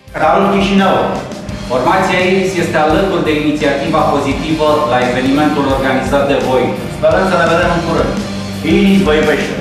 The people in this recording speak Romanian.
Raul Chișinău. Formația Iris este alături de inițiativa pozitivă la evenimentul organizat de voi. Sperăm să ne vedem în curând. Iris vă iubește!